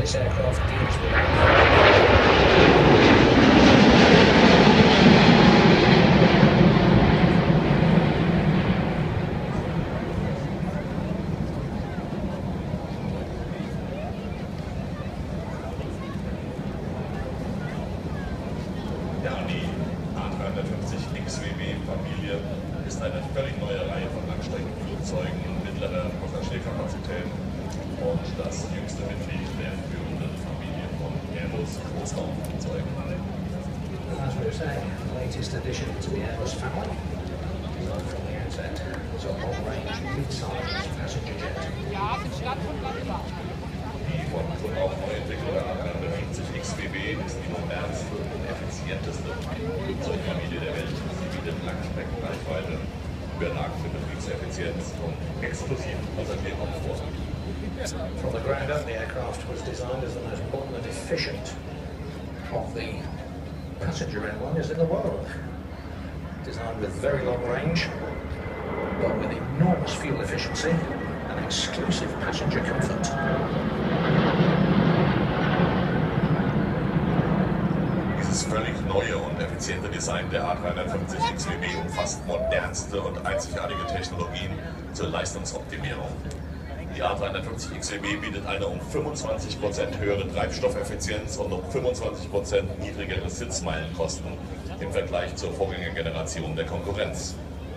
this aircraft deals with. Ja, die A350 XWB-Familie ist eine völlig neue Reihe von Langstreckenflugzeugen mittlerer Passagierkapazität und das jüngste Mitglied der führenden Familie von Airbus Großraumflugzeugen. As we were saying, the latest addition to the Airbus family, designed from the outset as a long-range, mid-sized passenger jet. Die von Grund auf neu entwickelte A350 XWB ist die modernste und effizienteste Flugzeugfamilie der Welt. Sie bietet Langstreckenreichweite, überragende Betriebseffizienz und exklusiven Passagierkomfort. From the ground up, the aircraft was designed as the most modern and efficient of the passenger airliners in the world. Designed with very long range, but with enormous fuel efficiency and exclusive passenger comfort. Dieses völlig neue und effiziente Design der A350 XWB umfasst modernste und einzigartige Technologien zur Leistungsoptimierung. Die A350 XWB bietet eine um 25% höhere Treibstoffeffizienz und um 25% niedrigere Sitzmeilenkosten im Vergleich zur Vorgängergeneration der Konkurrenz.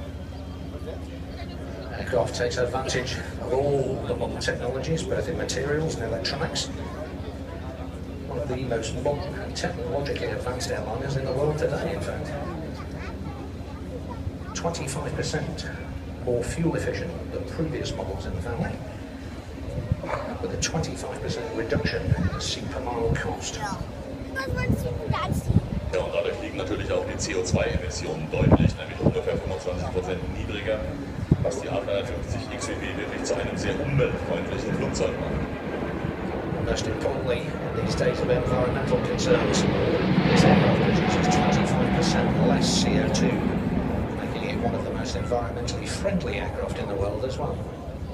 Aircraft takes advantage of all the modern technologies, both in materials and electronics. One of the most modern and technologically advanced airliners in the world today, in fact. 25% more fuel efficient than previous models in the family, with a 25% reduction in seat per mile cost. Ja, und dadurch liegen natürlich auch die CO2-Emissionen deutlich, nämlich ungefähr 25% niedriger, was die A350 XWB wirklich zu einem sehr umweltfreundlichen Flugzeug macht. Most importantly, in these days of environmental concerns, this aircraft produces 25% less CO2, making it one of the most environmentally friendly aircraft in the world as well.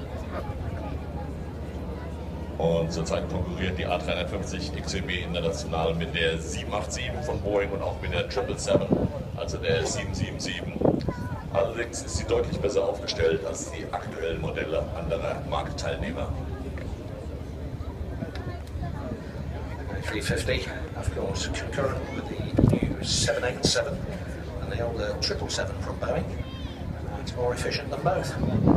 Und zurzeit konkurriert die A350 XWB international mit der 787 von Boeing und auch mit der 777, also der 777. Allerdings ist sie deutlich besser aufgestellt als die aktuellen Modelle anderer Marktteilnehmer. 350, of course, concurrent with the new 787 and the older 777 from Boeing. It's more efficient than both.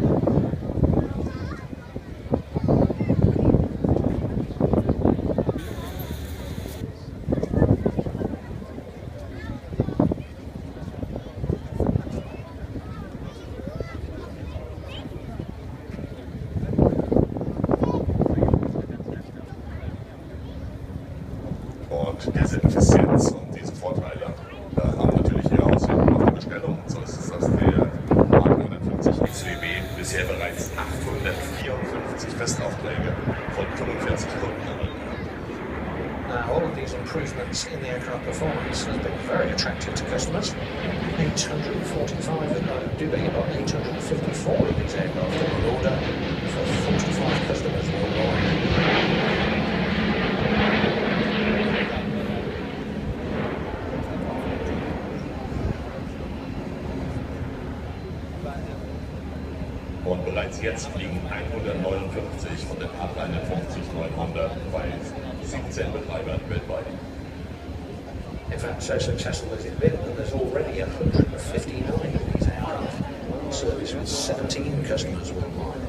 Und diese Effizienz und diese Vorteile haben natürlich ihre Auswirkungen auf die Bestellung. So ist es, dass der A350 XWB bisher bereits 854 Festaufträge von 45 Kunden erhalten hat. Now, all of these improvements in the aircraft performance has been very attractive to customers. 845, do beg your pardon, 854 of these aircraft are on order for 45 customers worldwide. Und bereits jetzt fliegen 159 von den A350-900 bei 17 Betreibern weltweit. In fact, so successful has it been that there's already 159 of these aircraft in service with 17 customers worldwide.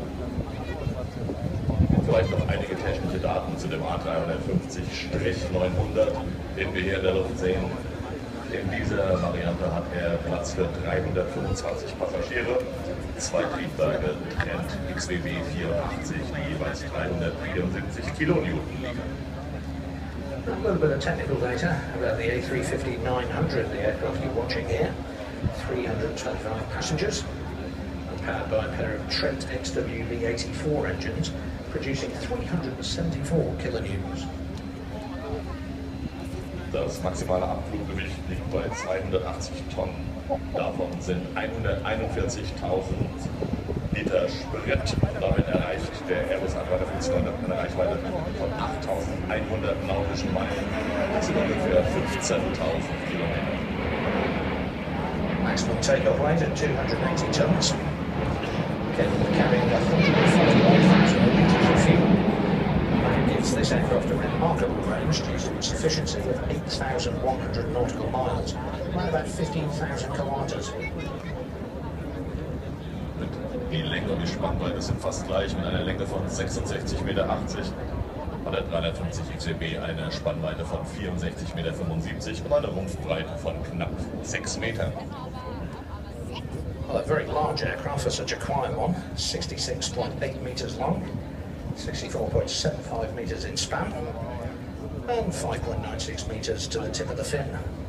Und vielleicht noch einige technische Daten zu dem A350-900, den wir hier in der Luft sehen. In dieser Variante hat er Platz für 325 Passagiere, 2 Triebwerke, Trent XWB 84, die jeweils 374 Kilonewton liefern. A little bit of technical data about the A350-900, the aircraft you're watching here. 325 passengers, and powered by a pair of Trent XWB-84 engines, producing 374 kilonewtons. Das maximale Abfluggewicht liegt bei 280 Tonnen. Davon sind 141.000 Liter Sprit. Damit erreicht der Airbus A350 eine Reichweite von 8.100 nautischen Meilen. Das sind ungefähr 15.000 Kilometer. Maximum takeoff weight at 280 tons. Capable of carrying 141,000 litres of fuel. That gives this aircraft a remarkable range due to its efficiency of 8,100 nautical miles, around about 15,000 kilometres. Die Länge und die Spannweite sind fast gleich, mit einer Länge von 66,80 Meter und der 350 XWB eine Spannweite von 64,75 Meter und eine Rumpfbreite von knapp 6 Metern. Well, a very large aircraft for such a quiet one, 66.8 metres long, 64.75 metres in span, and 5.96 metres to the tip of the fin.